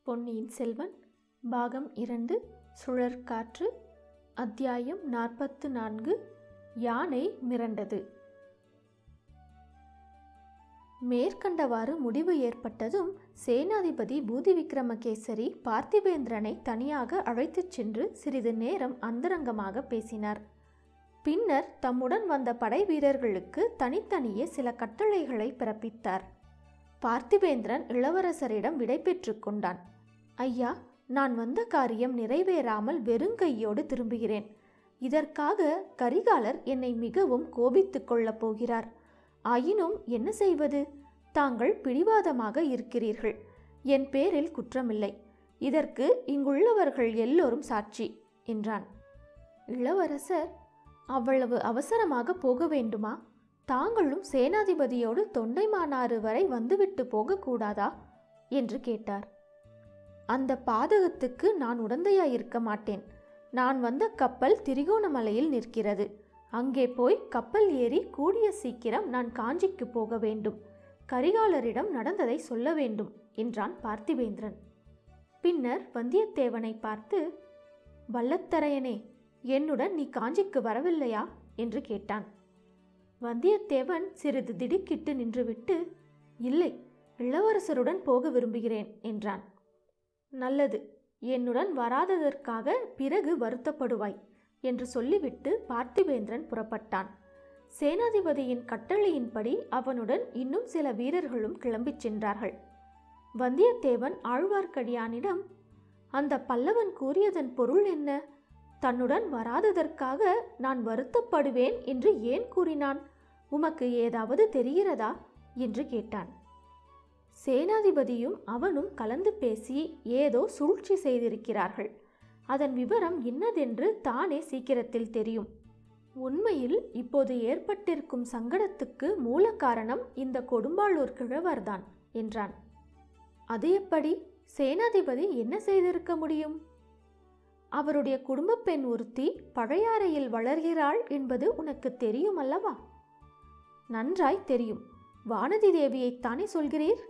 பொன்னியின் செல்வன் பாகம் 2 சுழற் காற்று அத்தியாயம் 44 யானை மிரண்டது. மேற்கண்டவாறு முடிவு ஏற்பட்டதும் சேனாதிபதி பூதிவிக்ரம கேசரி பார்த்திபேந்திரனை தனியாக அழைத்துச் சென்று சிறிது நேரம் அந்தரங்கமாக பேசினார். பின்னர் தம்முடன் வந்த படை வீரர்களுக்கு தனித்தனியே சில கட்டளைகளை பிறப்பித்தார். பார்த்திபேந்திரன் இளவரசரிடம் விடை பெற்று கொண்டான். ஐயா, நான் வந்த காரியம் நிறைவேறாமல் வெறுங்கையோடு திரும்புகிறேன். இதற்காக கரிகாலர் என்னை மிகவும் கோபித்து கொள்ளப் போகிறார். ஆயினும் என்ன செய்வது? தாங்கள் பிடிவாதமாக இருக்கிறீர்கள். என் பேரில் குற்றமில்லை. இதற்கு இங்குள்ளவர்கள் எல்லோரும் சாட்சி என்றான். இளவரசர், அவ்வளவு அவசரமாக போக வேண்டுமா? தாங்களும் சேனாதிபதியோடு தொண்டைமானாறு வரை வந்துவிட்டு போகக்கூடாதா என்று கேட்டார். அந்த பாதகத்துக்கு நான் உடந்தையாயிருக்க மாட்டேன். நான் வந்த கப்பல் திரிகோணமலையில் நிற்கிறது. அங்கே போய் கப்பல் ஏறி கூடிய சீக்கிரம் நான் காஞ்சிக்கு போக வேண்டும். கரிகாலரிடம் நடந்ததை சொல்ல வேண்டும் என்றான் பார்த்திபேந்திரன். பின்னர் வந்தியத்தேவனை பார்த்து, வல்லத்தரையனே, என்னுடன் நீ காஞ்சிக்கு வரவில்லையா என்று கேட்டான். வந்தியத்தேவன் சிறிது திடுக்கிட்டு நின்றுவிட்டு, இல்லை, இளவரசருடன் போக விரும்புகிறேன் என்றான். நல்லது, என்னுடன் வராததற்காக பிறகு வருத்தப்படுவாய் என்று சொல்லிவிட்டு பார்த்திபேந்திரன் புறப்பட்டான். சேனாதிபதியின் கட்டளையின்படி அவனுடன் இன்னும் சில வீரர்களும் கிளம்பிச் சென்றார்கள். வந்தியத்தேவன் ஆழ்வார்க்கடியானிடம், அந்த பல்லவன் கூறியதன் பொருள் என்ன? தன்னுடன் வராததற்காக நான் வருத்தப்படுவேன் என்று ஏன் கூறினான்? உமக்கு ஏதாவது தெரிகிறதா என்று கேட்டான். சேனாதிபதியும் அவனும் கலந்து பேசி ஏதோ சூழ்ச்சி செய்திருக்கிறார்கள். அதன் விவரம் இன்னதென்று தானே சீக்கிரத்தில் தெரியும். உண்மையில் இப்போது ஏற்பட்டிருக்கும் சங்கடத்துக்கு மூல காரணம் இந்த கொடும்பாளூர் கிழவர்தான் என்றான். அது எப்படி? சேனாதிபதி என்ன செய்திருக்க முடியும்? அவருடைய குடும்ப பெண் ஒருத்தி பழையாறையில் வளர்கிறாள் என்பது உனக்கு தெரியும் அல்லவா? நன்றாய் தெரியும். வானதி தேவியைத்தானே சொல்கிறீர்?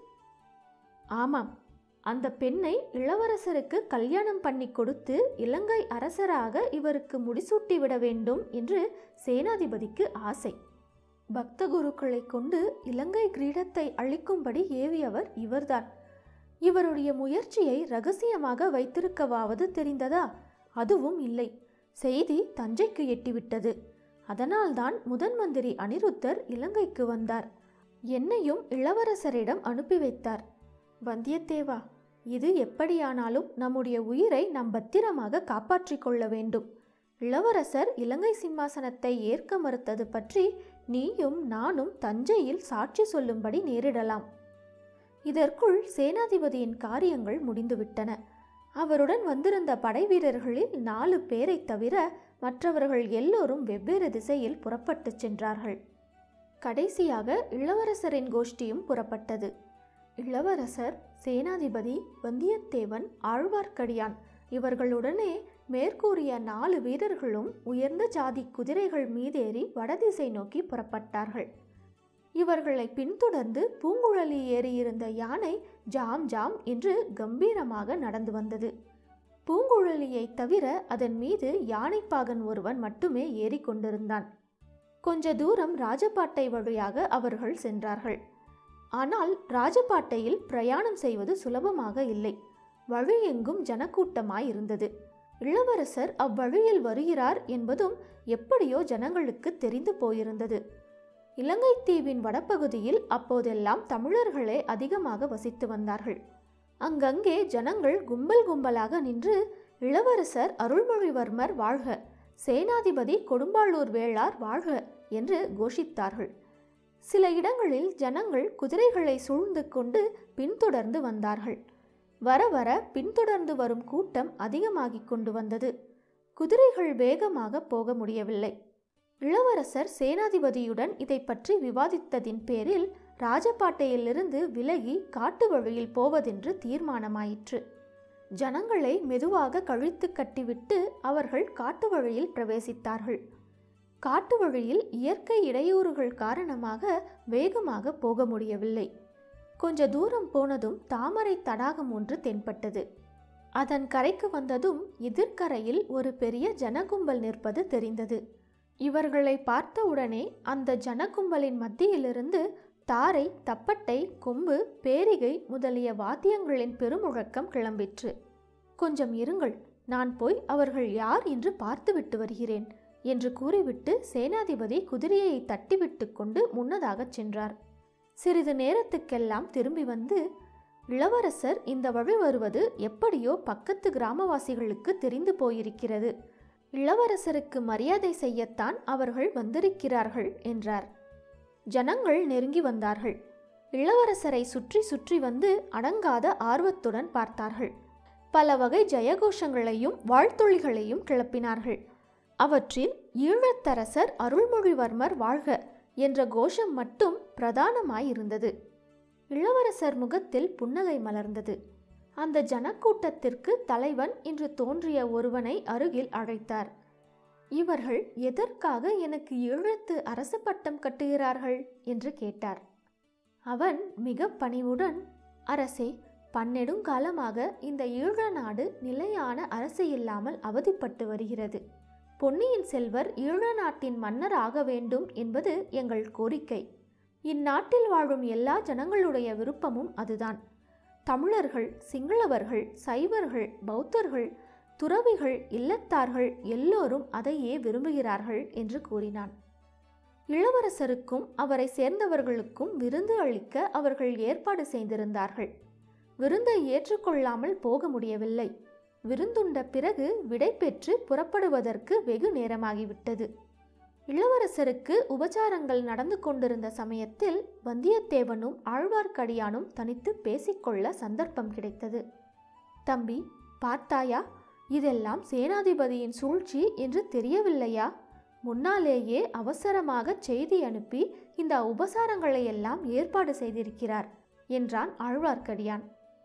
ஆமாம், அந்த பெண்ணை இளவரசருக்கு கல்யாணம் பண்ணி கொடுத்து இலங்கை அரசராக இவருக்கு முடிசூட்டிவிட வேண்டும் என்று சேனாதிபதிக்கு ஆசை. பக்த குருக்களை கொண்டு இலங்கை கிரீடத்தை அளிக்கும்படி ஏவியவர் இவர்தான். இவருடைய முயற்சியை இரகசியமாக வைத்திருக்கவாவது தெரிந்ததா? அதுவும் இல்லை. செய்தி தஞ்சைக்கு எட்டிவிட்டது. அதனால்தான் முதன் மந்திரி அனிருத்தர் இலங்கைக்கு வந்தார். என்னையும் இளவரசரிடம் அனுப்பி வைத்தார். வந்தியத்தேவா, இது எப்படியானாலும் நம்முடைய உயிரை நாம் பத்திரமாக காப்பாற்றிக் கொள்ள வேண்டும். இளவரசர் இலங்கை சிம்மாசனத்தை ஏற்க மறுத்தது பற்றி நீயும் நானும் தஞ்சையில் சாட்சி சொல்லும்படி நேரிடலாம். இதற்குள் சேனாதிபதியின் காரியங்கள் முடிந்துவிட்டன. அவருடன் வந்திருந்த படை வீரர்களில் 4 பேரை தவிர மற்றவர்கள் எல்லோரும் வெவ்வேறு திசையில் புறப்பட்டு சென்றார்கள். கடைசியாக இளவரசரின் கோஷ்டியும் புறப்பட்டது. இளவரசர், சேனாதிபதி, வந்தியத்தேவன், ஆழ்வார்க்கடியான் இவர்களுடனே மேற்கூறிய 4 வீரர்களும் உயர்ந்த ஜாதி குதிரைகள் மீதேறி வடதிசை நோக்கி புறப்பட்டார்கள். இவர்களை பின்தொடர்ந்து பூங்குழலி ஏறியிருந்த யானை ஜாம் ஜாம் என்று கம்பீரமாக நடந்து வந்தது. பூங்குழலியை தவிர அதன் மீது யானைப்பாகன் ஒருவன் மட்டுமே ஏறிக்கொண்டிருந்தான். கொஞ்ச தூரம் ராஜபாட்டை வழியாக அவர்கள் சென்றார்கள். ஆனால் ராஜபாட்டையில் பிரயாணம் செய்வது சுலபமாக இல்லை. வழி எங்கும் ஜனக்கூட்டமாயிருந்தது. இளவரசர் அவ்வழியில் வருகிறார் என்பதும் எப்படியோ ஜனங்களுக்கு தெரிந்து போயிருந்தது. இலங்கை தீவின் வடபகுதியில் அப்போதெல்லாம் தமிழர்களே அதிகமாக வசித்து வந்தார்கள். அங்கங்கே ஜனங்கள் கும்பல் கும்பலாக நின்று, இளவரசர் அருள்மொழிவர்மர் வாழ்க, சேனாதிபதி கொடும்பாளூர் வேளார் வாழ்க என்று கோஷித்தார்கள். சில இடங்களில் ஜனங்கள் குதிரைகளை சூழ்ந்து கொண்டு பின்தொடர்ந்து வந்தார்கள். வர வர பின்தொடர்ந்து வரும் கூட்டம் அதிகமாகிக் கொண்டு வந்தது. குதிரைகள் வேகமாக போக முடியவில்லை. இளவரசர் சேனாதிபதியுடன் இதை பற்றி விவாதித்ததின் பேரில் ராஜபாட்டையிலிருந்து விலகி காட்டு வழியில் போவதென்று தீர்மானமாயிற்று. ஜனங்களை மெதுவாக கழித்து கட்டிவிட்டு அவர்கள் காட்டு வழியில் பிரவேசித்தார்கள். காட்டு வழியில் இயற்கை இடையூறுகள் காரணமாக வேகமாக போக முடியவில்லை. கொஞ்ச தூரம் போனதும் தாமரை தடாகம் ஒன்று தென்பட்டது. அதன் கரைக்கு வந்ததும் எதிர்கரையில் ஒரு பெரிய ஜனகும்பல் நிற்பது தெரிந்தது. இவர்களை பார்த்தவுடனே அந்த ஜனகும்பலின் மத்தியிலிருந்து தாரை, தப்பட்டை, கொம்பு, பேரிகை முதலிய வாத்தியங்களின் பெருமுழக்கம் கிளம்பிற்று. கொஞ்சம் இருங்கள், நான் போய் அவர்கள் யார் என்று பார்த்துவிட்டு வருகிறேன் என்று கூறிவிட்டு சேனாதிபதி குதிரையை தட்டிவிட்டு கொண்டு முன்னதாகச் சென்றார். சிறிது நேரத்துக்கெல்லாம் திரும்பி வந்து, இளவரசர் இந்த வழி வருவது எப்படியோ பக்கத்து கிராமவாசிகளுக்கு தெரிந்து போயிருக்கிறது. இளவரசருக்கு மரியாதை செய்யத்தான் அவர்கள் வந்திருக்கிறார்கள் என்றார். ஜனங்கள் நெருங்கி வந்தார்கள். இளவரசரை சுற்றி சுற்றி வந்து அடங்காத ஆர்வத்துடன் பார்த்தார்கள். பல வகை ஜெயகோஷங்களையும் வாழ்த்தொழிகளையும் கிளப்பினார்கள். அவற்றில் ஈழத்தரசர் அருள்மொழிவர்மர் வாழ்க என்ற கோஷம் மட்டும் பிரதானமாயிருந்தது. இளவரசர் முகத்தில் புன்னகை மலர்ந்தது. அந்த ஜனக்கூட்டத்திற்கு தலைவன் என்று தோன்றிய ஒருவனை அருகில் அழைத்தார். இவர்கள் எதற்காக எனக்கு ஈழத்து அரச பட்டம் கட்டுகிறார்கள் என்று கேட்டார். அவன் மிக பணிவுடன், அரசே, பன்னெடுங்காலமாக இந்த ஈழ நாடு நிலையான அரசு இல்லாமல் அவதிப்பட்டு வருகிறது. பொன்னியின் செல்வர் ஈழ நாட்டின் மன்னர் ஆக வேண்டும் என்பது எங்கள் கோரிக்கை. இந்நாட்டில் வாழும் எல்லா ஜனங்களுடைய விருப்பமும் அதுதான். தமிழர்கள், சிங்களவர்கள், சைவர்கள், பௌத்தர்கள், துறவிகள், இல்லத்தார்கள் எல்லோரும் அதையே விரும்புகிறார்கள் என்று கூறினான். இளவரசருக்கும் அவரை சேர்ந்தவர்களுக்கும் விருந்து அளிக்க அவர்கள் ஏற்பாடு செய்திருந்தார்கள். விருந்தை ஏற்றுக்கொள்ளாமல் போக முடியவில்லை. விருந்துண்ட பிறகு விடை பெற்று புறப்படுவதற்கு வெகு நேரமாகிவிட்டது. இளவரசருக்கு உபச்சாரங்கள் நடந்து கொண்டிருந்த சமயத்தில் வந்தியத்தேவனும் ஆழ்வார்க்கடியானும் தனித்து பேசிக்கொள்ள சந்தர்ப்பம் கிடைத்தது. தம்பி, பார்த்தாயா, இதெல்லாம் சேனாதிபதியின் சூழ்ச்சி என்று தெரியவில்லையா? முன்னாலேயே அவசரமாக செய்தி அனுப்பி இந்த உபசாரங்களையெல்லாம் ஏற்பாடு செய்திருக்கிறார் என்றான் ஆழ்வார்க்கடியான்.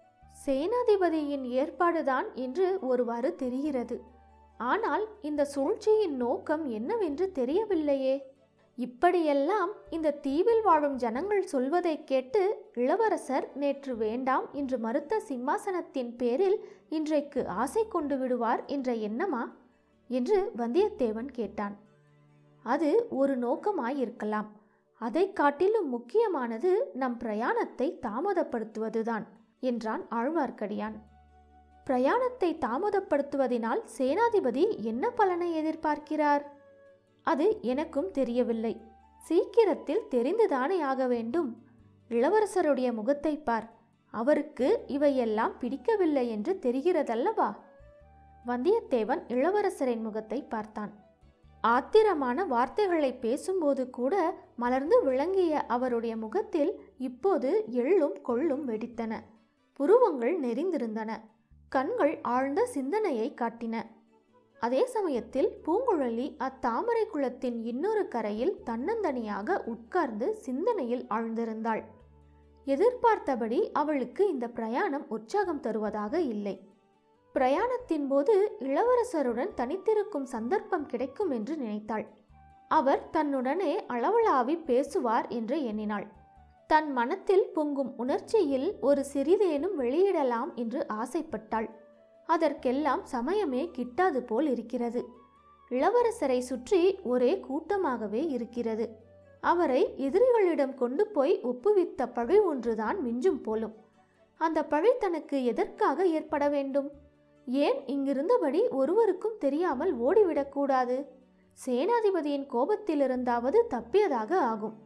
சேனாதிபதியின் ஏற்பாடுதான் என்று ஒருவாறு தெரிகிறது. ஆனால் இந்த சூழ்ச்சியின் நோக்கம் என்னவென்று தெரியவில்லையே. இப்படியெல்லாம் இந்த தீவில் வாழும் ஜனங்கள் சொல்வதை கேட்டு இளவரசர் நேற்று வேண்டாம் என்று மறுத்த சிம்மாசனத்தின் பேரில் இன்றைக்கு ஆசை கொண்டு விடுவார் என்ற எண்ணமா என்று வந்தியத்தேவன் கேட்டான். அது ஒரு நோக்கமாயிருக்கலாம். அதை காட்டிலும் முக்கியமானது நம் பிரயாணத்தை தாமதப்படுத்துவதுதான் என்றான் ஆழ்வார்க்கடியான். பிரயாணத்தை தாமதப்படுத்துவதினால் சேனாதிபதி என்ன பலனை எதிர்பார்க்கிறார்? அது எனக்கும் தெரியவில்லை. சீக்கிரத்தில் தெரிந்துதானே ஆக வேண்டும். இளவரசருடைய முகத்தை பார். அவருக்கு இவையெல்லாம் பிடிக்கவில்லை என்று தெரிகிறதல்லவா? வந்தியத்தேவன் இளவரசரின் முகத்தை பார்த்தான். ஆத்திரமான வார்த்தைகளை பேசும்போது கூட மலர்ந்து விளங்கிய அவருடைய முகத்தில் இப்போது எள்ளும் கொள்ளும் வெடித்தன. புருவங்கள் நெறிந்திருந்தன. கண்கள் ஆழ்ந்த சிந்தனையை காட்டின. அதே சமயத்தில் பூங்குழலி அத்தாமரை குளத்தின் இன்னொரு கரையில் தன்னந்தனியாக உட்கார்ந்து சிந்தனையில் ஆழ்ந்திருந்தாள். எதிர்பார்த்தபடி அவளுக்கு இந்த பிரயாணம் உற்சாகம் தருவதாக இல்லை. பிரயாணத்தின் போது இளவரசருடன் தனித்திருக்கும் சந்தர்ப்பம் கிடைக்கும் என்று நினைத்தாள். அவர் தன்னுடனே அளவளாவி பேசுவார் என்று எண்ணினாள். தன் மனத்தில் பொங்கும் உணர்ச்சியில் ஒரு சிறிதேனும் வெளியிடலாம் என்று ஆசைப்பட்டாள். அதற்கெல்லாம் சமயமே கிட்டாது போல் இருக்கிறது. இளவரசரை சுற்றி ஒரே கூட்டமாகவே இருக்கிறது. அவரை எதிரிகளிடம் கொண்டு போய் ஒப்புவித்த பழி ஒன்றுதான் மிஞ்சும் போலும். அந்த பழி தனக்கு எதற்காக ஏற்பட வேண்டும்? ஏன் இங்கிருந்தபடி ஒருவருக்கும் தெரியாமல் ஓடிவிடக்கூடாது? சேனாதிபதியின் கோபத்திலிருந்தாவது தப்பியதாக ஆகும்.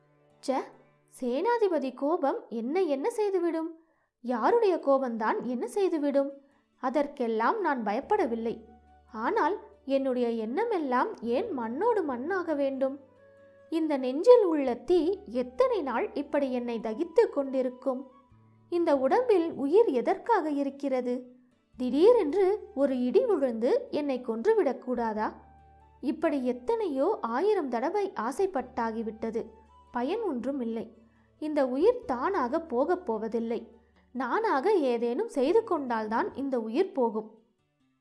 சேனாதிபதி கோபம் என்ன செய்துவிடும்? யாருடைய கோபம்தான் என்ன செய்துவிடும்? அதற்கெல்லாம் நான் பயப்படவில்லை. ஆனால் என்னுடைய எண்ணமெல்லாம் ஏன் மண்ணோடு மண்ணாக வேண்டும்? இந்த நெஞ்சில் உள்ள தீ எத்தனை நாள் இப்படி என்னை தகித்து கொண்டிருக்கும்? இந்த உடம்பில் உயிர் எதற்காக இருக்கிறது? திடீரென்று ஒரு இடி விழுந்து என்னை கொன்றுவிடக்கூடாதா? இப்படி எத்தனையோ 1000 தடவை ஆசைப்பட்டாகிவிட்டது. பயன் ஒன்றும் இல்லை. இந்த உயிர் தானாக போகப் போவதில்லை. நானாக ஏதேனும் செய்து கொண்டால்தான் இந்த உயிர் போகும்.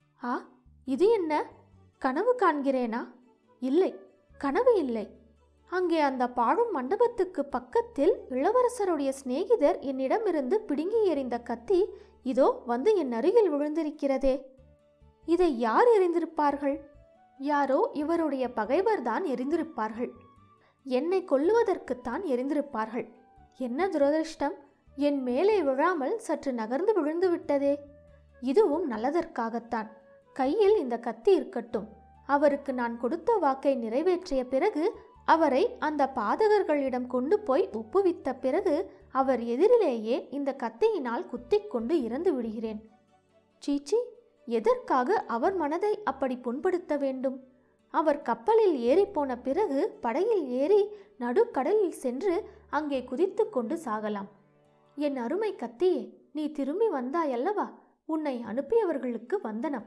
இது என்ன? கனவு காண்கிறேனா? இல்லை, கனவு இல்லை. அங்கே அந்த பாழும் மண்டபத்துக்கு பக்கத்தில் இளவரசருடைய சிநேகிதர் என்னிடமிருந்து பிடுங்கி எறிந்த கத்தி இதோ வந்து என் அருகில் விழுந்திருக்கிறதே. இதை யார் எறிந்திருப்பார்கள்? யாரோ இவருடைய பகைவர்தான் எறிந்திருப்பார்கள். என்னை கொல்லுவதற்குத்தான் எறிந்திருப்பார்கள். என்ன துரதிருஷ்டம்! என் மேலே விழாமல் சற்று நகர்ந்து விழுந்து விட்டதே. இதுவும் நல்லதற்காகத்தான். கையில் இந்த கத்தி இருக்கட்டும். அவருக்கு நான் கொடுத்த வாக்கை நிறைவேற்றிய பிறகு, அவரை அந்த பாதகர்களிடம் கொண்டு போய் ஒப்புவித்த பிறகு, அவர் எதிரிலேயே இந்த கத்தியினால் குத்திக் கொண்டு இறந்து விடுகிறேன். சீச்சி, எதற்காக அவர் மனதை அப்படி புண்படுத்த வேண்டும்? அவர் கப்பலில் ஏறிப்போன பிறகு படகில் ஏறி நடுக்கடலில் சென்று அங்கே குதித்து கொண்டு சாகலாம். என் அருமை கத்தியே, நீ திரும்பி வந்தாயல்லவா? உன்னை அனுப்பியவர்களுக்கு வந்தனம்.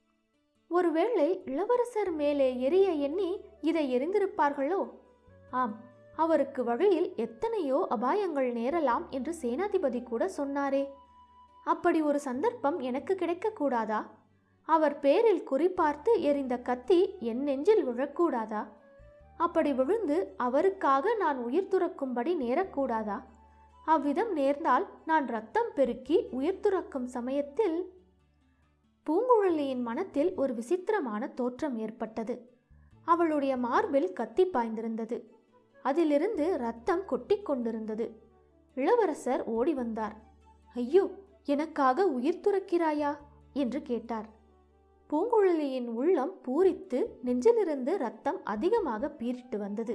ஒருவேளை இளவரசர் மேலே எரிய எண்ணி இதை எறிந்திருப்பார்களோ? ஆம், அவருக்கு வழியில் எத்தனையோ அபாயங்கள் நேரலாம் என்று சேனாதிபதி கூட சொன்னாரே. அப்படி ஒரு சந்தர்ப்பம் எனக்கு கிடைக்கக்கூடாதா? அவர் பேரில் குறிப்பார்த்து எறிந்த கத்தி என் நெஞ்சில் விழக்கூடாதா? அப்படி விழுந்து அவருக்காக நான் உயிர் துறக்கும்படி நேரக்கூடாதா? அவ்விதம் நேர்ந்தால் நான் இரத்தம் பெருக்கி உயிர் துறக்கும் சமயத்தில்... பூங்குழலியின் மனத்தில் ஒரு விசித்திரமான தோற்றம் ஏற்பட்டது. அவளுடைய மார்பில் கத்தி பாய்ந்திருந்தது. அதிலிருந்து இரத்தம் கொட்டி கொண்டிருந்தது. இளவரசர் ஓடி வந்தார். ஐயோ, எனக்காக உயிர் துறக்கிறாயா என்று கேட்டார். பூங்குழலியின் உள்ளம் பூரித்து நெஞ்சிலிருந்து இரத்தம் அதிகமாக பீரிட்டு வந்தது.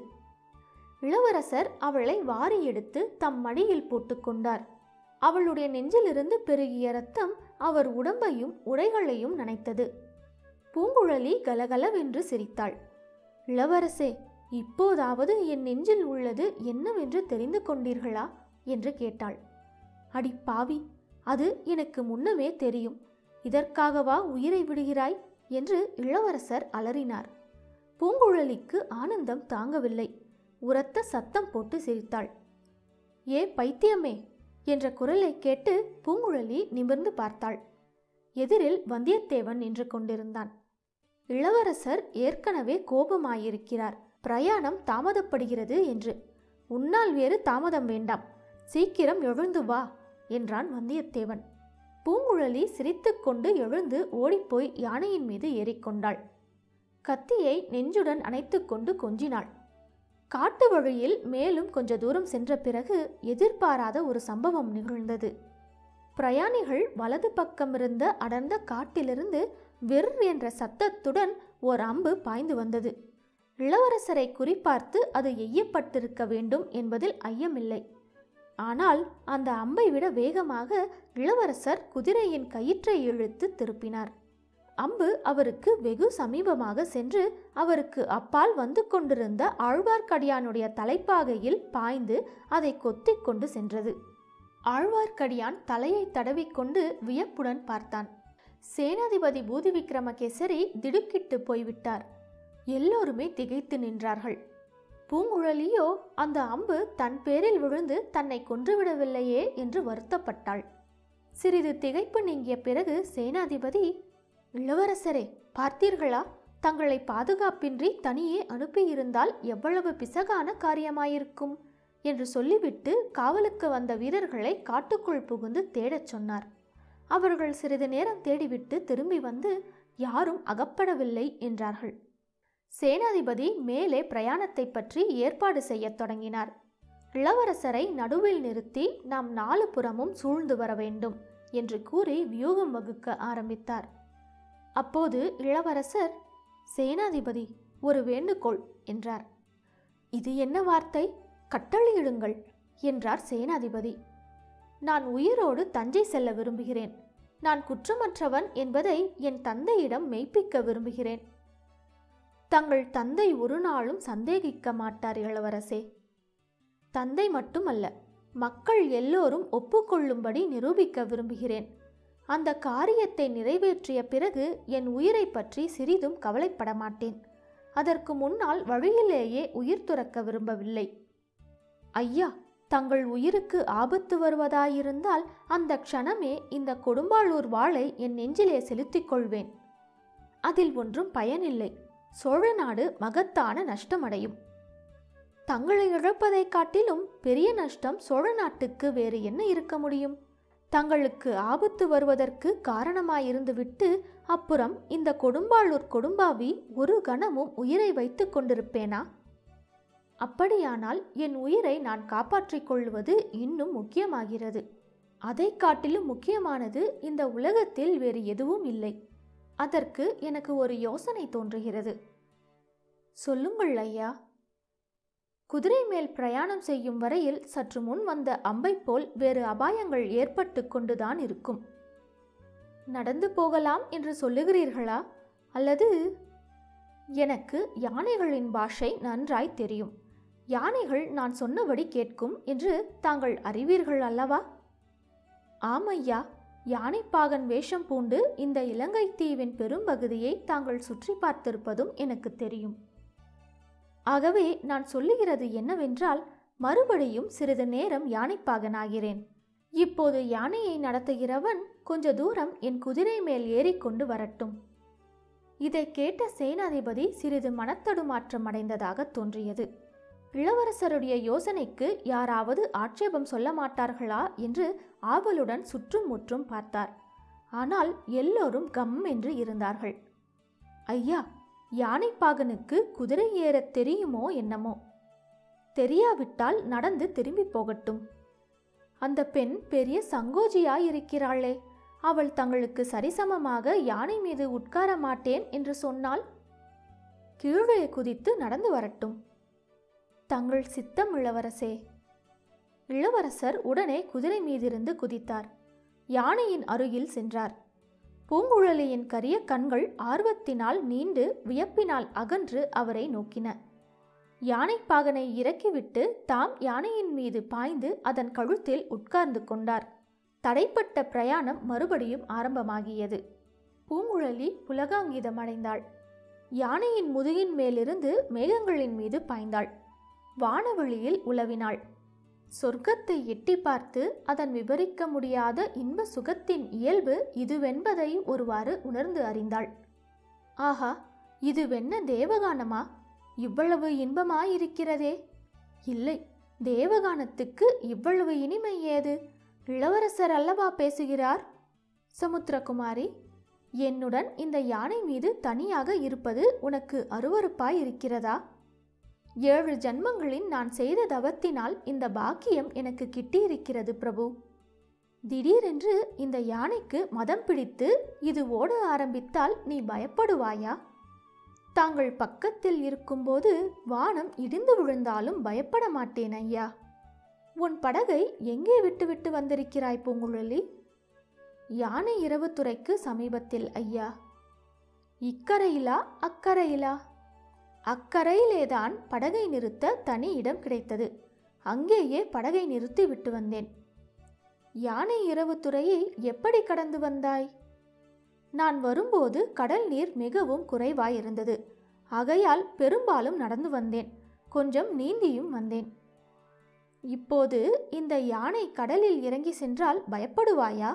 இளவரசர் அவளை வாரி எடுத்து தம் மடியில் போட்டுக்கொண்டார். அவளுடைய நெஞ்சிலிருந்து பெருகிய இரத்தம் அவர் உடம்பையும் உடைகளையும் நனைத்தது. பூங்குழலி கலகலவென்று சிரித்தாள். இளவரசே, இப்போதாவது என் நெஞ்சில் உள்ளது என்னவென்று தெரிந்து கொண்டீர்களா என்று கேட்டாள். அடி பாவி, அது எனக்கு முன்னமே தெரியும். இதற்காகவா உயிரை விடுகிறாய் என்று இளவரசர் அலறினார். பூங்குழலிக்கு ஆனந்தம் தாங்கவில்லை. உரத்த சத்தம் போட்டு சிரித்தாள். ஏ பைத்தியமே என்ற குரலை கேட்டு பூங்குழலி நிமிர்ந்து பார்த்தாள். எதிரில் வந்தியத்தேவன் நின்று கொண்டிருந்தான். இளவரசர் ஏற்கனவே கோபமாயிருக்கிறார், பிரயாணம் தாமதப்படுகிறது என்று. உன்னால் வேறு தாமதம் வேண்டாம், சீக்கிரம் எழுந்து வா என்றான் வந்தியத்தேவன். பூங்குழலி சிரித்துக்கொண்டு எழுந்து ஓடிப்போய் யானையின் மீது ஏறிக்கொண்டாள். கத்தியை நெஞ்சுடன் அணைத்து கொண்டு கொஞ்சினாள். காட்டு வழியில் மேலும் கொஞ்ச தூரம் சென்ற பிறகு எதிர்பாராத ஒரு சம்பவம் நிகழ்ந்தது. பிரயாணிகள் வலது பக்கமிருந்த அடர்ந்த காட்டிலிருந்து விர் என்ற சத்தத்துடன் ஓர் அம்பு பாய்ந்து வந்தது. இளவரசரை குறிப்பார்த்து அது எய்யப்பட்டிருக்க வேண்டும் என்பதில் ஐயமில்லை. ஆனால் அந்த அம்பை விட வேகமாக இளவரசர் குதிரையின் கயிற்றை இழுத்து திருப்பினார். அம்பு அவருக்கு வெகு சமீபமாக சென்று அவருக்கு அப்பால் வந்து கொண்டிருந்த ஆழ்வார்க்கடியானுடைய தலைப்பாகையில் பாய்ந்து அதை கொத்தி கொண்டு சென்றது. ஆழ்வார்க்கடியான் தலையை தடவிக்கொண்டு வியப்புடன் பார்த்தான். சேனாதிபதி பூதிவிக்ரம கேசரி திடுக்கிட்டு போய்விட்டார். எல்லோருமே திகைத்து நின்றார்கள். பூங்குழலியோ அந்த அம்பு தன் பேரில் விழுந்து தன்னை கொன்றுவிடவில்லையே என்று வருத்தப்பட்டாள். சிறிது திகைப்பு நீங்கிய பிறகு சேனாதிபதி, இளவரசரே, பார்த்தீர்களா? தங்களை பாதுகாப்பின்றி தனியே அனுப்பியிருந்தால் எவ்வளவு பிசகான காரியமாயிருக்கும் என்று சொல்லிவிட்டு காவலுக்கு வந்த வீரர்களை காட்டுக்குள் புகுந்து தேடச் சொன்னார். அவர்கள் சிறிது நேரம் தேடிவிட்டு திரும்பி வந்து யாரும் அகப்படவில்லை என்றார்கள். சேனாதிபதி மேலே பிரயாணத்தை பற்றி ஏற்பாடு செய்யத் தொடங்கினார். இளவரசரை நடுவில் நிறுத்தி நாம் 4 புறமும் சூழ்ந்து வர வேண்டும் என்று கூறி வியூகம் வகுக்க ஆரம்பித்தார். அப்போது இளவரசர், சேனாதிபதி, ஒரு வேண்டுகோள் என்றார். இது என்ன வார்த்தை? கட்டளையிடுங்கள் என்றார் சேனாதிபதி. நான் உயிரோடு தஞ்சை செல்ல விரும்புகிறேன். நான் குற்றமற்றவன் என்பதை என் தந்தையிடம் மெய்ப்பிக்க விரும்புகிறேன். தங்கள் தந்தை ஒரு நாளும் சந்தேகிக்க மாட்டார் இளவரசே. தந்தை மட்டுமல்ல, மக்கள் எல்லோரும் ஒப்புக்கொள்ளும்படி நிரூபிக்க விரும்புகிறேன். அந்த காரியத்தை நிறைவேற்றிய பிறகு என் உயிரை பற்றி சிறிதும் கவலைப்பட மாட்டேன். அதற்கு முன்னால் வழியிலேயே உயிர் துறக்க விரும்பவில்லை. ஐயா, தங்கள் உயிருக்கு ஆபத்து வருவதாயிருந்தால் அந்த க்ஷணமே இந்த கொடும்பாளூர் வாளை என் நெஞ்சிலே செலுத்திக் கொள்வேன். அதில் ஒன்றும் பயனில்லை. சோழ நாடு மகத்தான நஷ்டமடையும். தங்களை இழப்பதை காட்டிலும் பெரிய நஷ்டம் சோழ நாட்டுக்கு வேறு என்ன இருக்க முடியும்? தங்களுக்கு ஆபத்து வருவதற்கு காரணமாயிருந்துவிட்டு அப்புறம் இந்த கொடும்பாளூர் கொடும்பாவி ஒரு கணமும் உயிரை வைத்து கொண்டிருப்பேனா? அப்படியானால் என் உயிரை நான் காப்பாற்றிக் கொள்வது இன்னும் முக்கியமாகிறது. அதை காட்டிலும் முக்கியமானது இந்த உலகத்தில் வேறு எதுவும் இல்லை. அதற்கு எனக்கு ஒரு யோசனை தோன்றுகிறது. சொல்லுங்கள் ஐயா. குதிரை மேல் பிரயாணம் செய்யும் வரையில் சற்று முன் வந்த அம்பை போல் வேறு அபாயங்கள் ஏற்பட்டு கொண்டுதான் இருக்கும். நடந்து போகலாம் என்று சொல்லுகிறீர்களா? அல்லது? எனக்கு யானைகளின் பாஷை நன்றாய் தெரியும். யானைகள் நான் சொன்னபடி கேட்கும் என்று தாங்கள் அறிவீர்கள் அல்லவா? ஆமையா, யானைப்பாகன் வேஷம் பூண்டு இந்த இலங்கை தீவின் பெரும்பகுதியை தாங்கள் சுற்றி பார்த்திருப்பதும் எனக்கு தெரியும். ஆகவே நான் சொல்லுகிறது என்னவென்றால், மறுபடியும் சிறிது நேரம் யானைப்பாகனாகிறேன். இப்போது யானையை நடத்துகிறவன் கொஞ்ச தூரம் என் குதிரை மேல் ஏறிக்கொண்டு வரட்டும். இதை கேட்ட சேனாதிபதி சிறிது மனத்தடுமாற்றம் அடைந்ததாக தோன்றியது. இளவரசருடைய யோசனைக்கு யாராவது ஆட்சேபம் சொல்ல மாட்டார்களா என்று ஆவலுடன் சுற்றும் முற்றும் பார்த்தார். ஆனால் எல்லோரும் கம் என்று இருந்தார்கள். ஐயா, யானைப்பாகனுக்கு குதிரை ஏறத் தெரியுமோ என்னமோ? தெரியாவிட்டால் நடந்து திரும்பி போகட்டும். அந்த பெண் பெரிய சங்கோஜியாயிருக்கிறாளே, அவள் தங்களுக்கு சரிசமமாக யானை மீது உட்கார மாட்டேன் என்று சொன்னால் கீழே குதித்து நடந்து வரட்டும். தங்கள் சித்தம் இளவரசே. இளவரசர் உடனே குதிரை மீதிருந்து குதித்தார். யானையின் அருகில் சென்றார். பூங்குழலியின் கரிய கண்கள் ஆர்வத்தினால் நீண்டு வியப்பினால் அகன்று அவரை நோக்கின. யானைப்பாகனை இறக்கிவிட்டு தாம் யானையின் மீது பாய்ந்து அதன் கழுத்தில் உட்கார்ந்து கொண்டார். தடைப்பட்ட பிரயாணம் மறுபடியும் ஆரம்பமாகியது. பூங்குழலி புலகாங்கிதம் அடைந்தாள். யானையின் முதுகின் மேலிருந்து மேகங்களின் மீது பாய்ந்தாள். வானவெளியில் உலவினாள். சொர்க்கத்தை எட்டி பார்த்து அதன் விவரிக்க முடியாத இன்ப சுகத்தின் இயல்பு இதுவென்பதை ஒருவாறு உணர்ந்து அறிந்தாள். ஆஹா, இதுவென்ன தேவகானமா? இவ்வளவு இன்பமாயிருக்கிறதே! இல்லை, தேவகானத்துக்கு இவ்வளவு இனிமை ஏது? இளவரசர் அல்லவா பேசுகிறார்? சமுத்திரகுமாரி, என்னுடன் இந்த யானை மீது தனியாக இருப்பது உனக்கு அருவருப்பாய் இருக்கிறதா? 7 ஜன்மங்களில் நான் செய்த தவத்தினால் இந்த பாக்கியம் எனக்கு கிட்டியிருக்கிறது பிரபு. திடீரென்று இந்த யானைக்கு மதம் பிடித்து இது ஓட ஆரம்பித்தால் நீ பயப்படுவாயா? தாங்கள் பக்கத்தில் இருக்கும்போது வானம் இடிந்து விழுந்தாலும் பயப்பட மாட்டேன் ஐயா. உன் படகை எங்கே விட்டுவிட்டு வந்திருக்கிறாய் பூங்குழலி? யானை இரவு துறைக்கு சமீபத்தில் ஐயா. இக்கரையிலா அக்கரையிலா? அக்கரையிலேதான் படகை நிறுத்த தனி இடம் கிடைத்தது. அங்கேயே படகை நிறுத்தி விட்டு வந்தேன். யானை இரவு துறையை எப்படி கடந்து வந்தாய்? நான் வரும்போது கடல் நீர் மிகவும் குறைவாயிருந்தது. ஆகையால் பெரும்பாலும் நடந்து வந்தேன். கொஞ்சம் நீந்தியும் வந்தேன். இப்போது இந்த யானை கடலில் இறங்கி சென்றால் பயப்படுவாயா?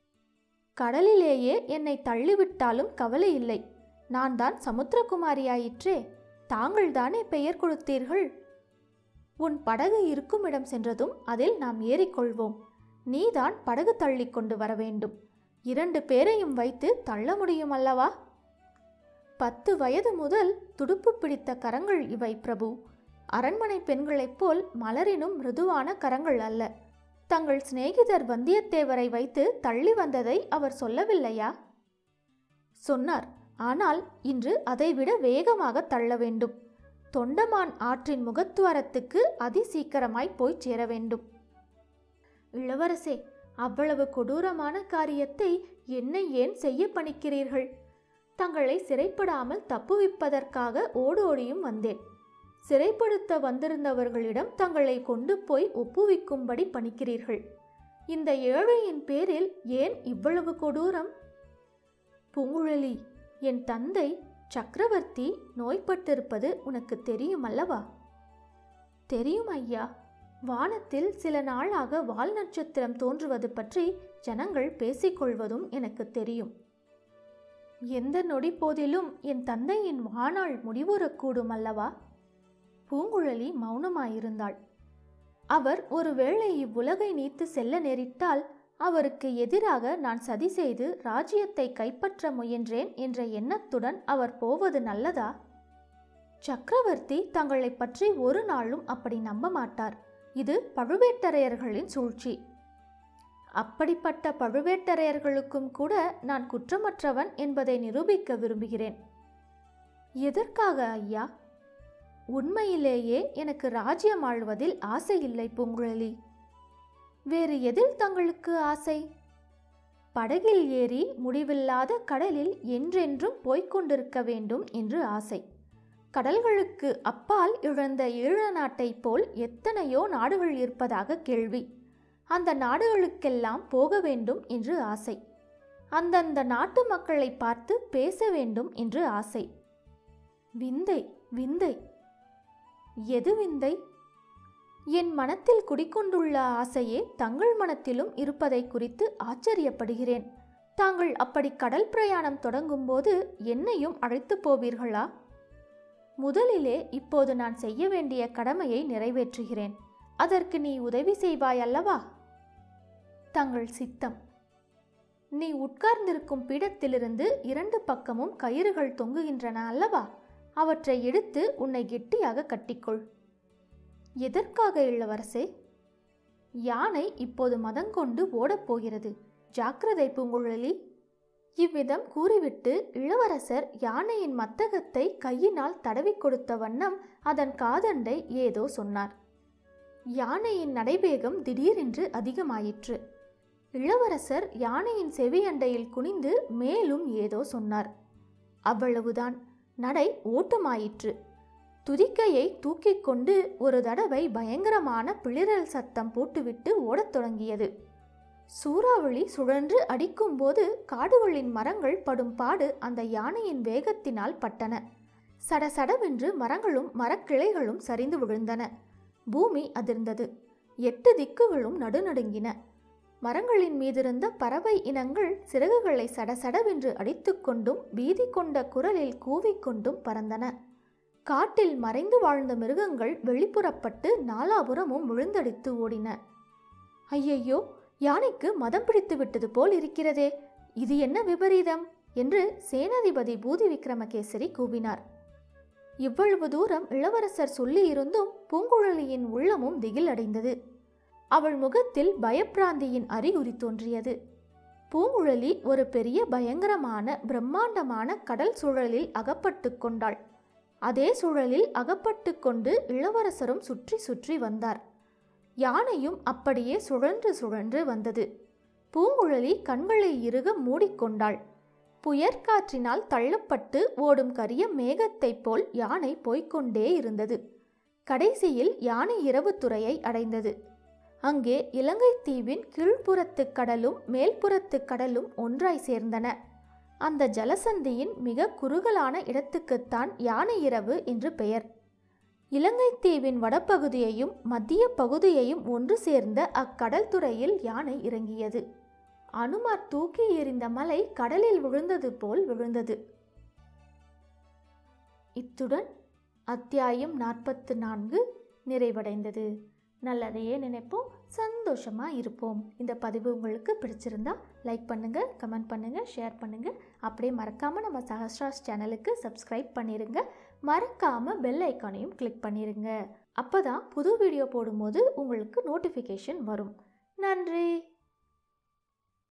கடலிலேயே என்னை தள்ளிவிட்டாலும் கவலை இல்லை. நான் தான் சமுத்திரகுமாரியாயிற்றே. தாங்கள் தானே பெயர் கொடுத்தீர்கள். உன் படகு இருக்கும் இடம் சென்றதும் அதில் நாம் ஏறிக்கொள்வோம். நீதான் படகு தள்ளி கொண்டு வர வேண்டும். 2 பேரையும் வைத்து தள்ள முடியும் அல்லவா? 10 வயது முதல் துடுப்பு பிடித்த கரங்கள் இவை பிரபு. அரண்மனை பெண்களைப் போல் மலரினும் மிருதுவான கரங்கள் அல்ல. தங்கள் சிநேகிதர் வந்தியத்தேவரை வைத்து தள்ளி வந்ததை அவர் சொல்லவில்லையா? சொன்னார். ஆனால் இன்று அதைவிட வேகமாக தள்ள வேண்டும். தொண்டமான் ஆற்றின் முகத்துவாரத்துக்கு அதிசீக்கிரமாய் போய் சேர வேண்டும். இளவரசே, அவ்வளவு கொடூரமான காரியத்தை என்னை ஏன் செய்ய பணிக்கிறீர்கள்? தங்களை சிறைப்படாமல் தப்புவிப்பதற்காக ஓடோடியும் வந்தேன். சிறைப்படுத்த வந்திருந்தவர்களிடம் தங்களை கொண்டு போய் ஒப்புவிக்கும்படி பணிக்கிறீர்கள். இந்த ஏழையின் பேரில் ஏன் இவ்வளவு கொடூரம்? பூங்குழலி, என் தந்தை சக்கரவர்த்தி நோய்பட்டிருப்பது உனக்கு தெரியும் அல்லவா? தெரியும் ஐயா. வானத்தில் சில நாளாக வால் நட்சத்திரம் தோன்றுவது பற்றி ஜனங்கள் பேசிக்கொள்வதும் எனக்கு தெரியும். எந்த நொடி போதிலும் என் தந்தையின் வாழ்நாள் முடிவுறக்கூடும் அல்லவா? பூங்குழலி மௌனமாயிருந்தாள். அவர் ஒருவேளை இவ்வுலகை நீத்து செல்ல நேரிட்டால் அவருக்கு எதிராக நான் சதி செய்து ராஜ்யத்தை கைப்பற்ற முயன்றேன் என்ற எண்ணத்துடன் அவர் போவது நல்லதா? சக்கரவர்த்தி தங்களை பற்றி ஒரு நாளும் அப்படி நம்ப மாட்டார். இது பழுவேட்டரையர்களின் சூழ்ச்சி. அப்படிப்பட்ட பழுவேட்டரையர்களுக்கும் கூட நான் குற்றமற்றவன் என்பதை நிரூபிக்க விரும்புகிறேன். எதற்காக ஐயா? உண்மையிலேயே எனக்கு ராஜ்யம் ஆள்வதில் ஆசை இல்லை பூங்குழலி. வேறு எதில் தங்களுக்கு ஆசை? படகில் ஏறி முடிவில்லாத கடலில் என்றென்றும் போய்கொண்டிருக்க வேண்டும் என்று ஆசை. கடல்களுக்கு அப்பால் இழந்த ஈழ நாட்டை போல் எத்தனையோ நாடுகள் இருப்பதாக கேள்வி. அந்த நாடுகளுக்கெல்லாம் போக வேண்டும் என்று ஆசை. அந்தந்த நாட்டு மக்களை பார்த்து பேச வேண்டும் என்று ஆசை. விந்தை, விந்தை. எது விந்தை? என் மனத்தில் குடிக்கொண்டுள்ள ஆசையே தங்கள் மனத்திலும் இருப்பதை குறித்து ஆச்சரியப்படுகிறேன். தாங்கள் அப்படி கடல் பிரயாணம் தொடங்கும்போது என்னையும் அழைத்து போவீர்களா? முதலிலே இப்போது நான் செய்ய வேண்டிய கடமையை நிறைவேற்றுகிறேன். அதற்கு நீ உதவி செய்வாய் அல்லவா? தங்கள் சித்தம். நீ உட்கார்ந்திருக்கும் பீடத்திலிருந்து 2 பக்கமும் கயிறுகள் தொங்குகின்றன அல்லவா? அவற்றை எடுத்து உன்னை கெட்டியாக கட்டிக்கொள். எதற்காக இளவரசே? யானை இப்போது மதங்கொண்டு ஓடப்போகிறது. ஜாக்கிரதை பூங்குழலி. இவ்விதம் கூறிவிட்டு இளவரசர் யானையின் மத்தகத்தை கையினால் தடவி கொடுத்த வண்ணம் அதன் காதண்டை ஏதோ சொன்னார். யானையின் நடைவேகம் திடீரென்று அதிகமாயிற்று. இளவரசர் யானையின் செவியண்டையில் குனிந்து மேலும் ஏதோ சொன்னார். அவ்வளவுதான். நடை ஓட்டமாயிற்று. துதிக்கையை தூக்கி கொண்டு ஒரு தடவை பயங்கரமான பிளிரல் சத்தம் போட்டுவிட்டு ஓடத் தொடங்கியது. சூறாவளி சுழன்று அடிக்கும்போது காடுகளின் மரங்கள் படும் பாடு அந்த யானையின் வேகத்தினால் பட்டன. சடசடவென்று மரங்களும் மரக்கிளைகளும் சரிந்து விழுந்தன. பூமி அதிர்ந்தது. 8 திக்குகளும் நடுநடுங்கின. மரங்களின் மீதிருந்த பறவை இனங்கள் சிறகுகளை சடசடவென்று அடித்துக்கொண்டும் பீதி கொண்ட குரலில் கூவிக்கொண்டும் பறந்தன. காட்டில் மறைந்து வாழ்ந்த மிருகங்கள் வெளிப்புறப்பட்டு நாலாபுரமும் விழுந்தடித்து ஓடின. ஐயையோ, யானைக்கு மதம் பிடித்து விட்டது போல் இருக்கிறதே, இது என்ன விபரீதம் என்று சேனாதிபதி பூதிவிக்ரமகேசரி கூவினார். இவ்வளவு தூரம் இளவரசர் சொல்லியிருந்தும் பூங்குழலியின் உள்ளமும் திகில் அடைந்தது. அவள் முகத்தில் பயப்பிராந்தியின் அறிகுறி தோன்றியது. பூங்குழலி ஒரு பெரிய பயங்கரமான பிரம்மாண்டமான கடல் சூழலில் அகப்பட்டு கொண்டாள். அதே சூழலில் அகப்பட்டு கொண்டு இளவரசரும் சுற்றி சுற்றி வந்தார். யானையும் அப்படியே சுழன்று சுழன்று வந்தது. பூங்குழலி கண்களை இறுக மூடிக்கொண்டாள். புயற்காற்றினால் தள்ளப்பட்டு ஓடும் கரிய மேகத்தைப் போல் யானை போய்கொண்டே இருந்தது. கடைசியில் யானை இரவுத்துறையை அடைந்தது. அங்கே இலங்கை தீவின் கீழ்ப்புறத்து கடலும் மேல்புறத்து கடலும் ஒன்றாய் சேர்ந்தன. அந்த ஜலசந்தியின் மிக குறுகலான இடத்துக்குத்தான் யானை இரவு என்று பெயர். இலங்கை தீவின் வடபகுதியையும் மத்திய பகுதியையும் ஒன்று சேர்ந்த அக்கடல் துறையில் யானை இறங்கியது. அனுமார் தூக்கி எறிந்த மலை கடலில் விழுந்தது போல் விழுந்தது. இத்துடன் அத்தியாயம் 44 நிறைவடைந்தது. நல்லதையே நினைப்போம், சந்தோஷமா இருப்போம். இந்த பதிவு உங்களுக்கு பிடிச்சிருந்தா லைக் பண்ணுங்க, கமெண்ட் பண்ணுங்க, ஷேர் பண்ணுங்க. அப்படியே மறக்காம நம்ம சஹஸ்ராஸ் சேனலுக்கு சப்ஸ்கிரைப் பண்ணிருங்க. மறக்காம பெல் ஐக்கானையும் கிளிக் பண்ணிருங்க. அப்பதான் புது வீடியோ போடும்போது உங்களுக்கு நோட்டிஃபிகேஷன் வரும். நன்றி.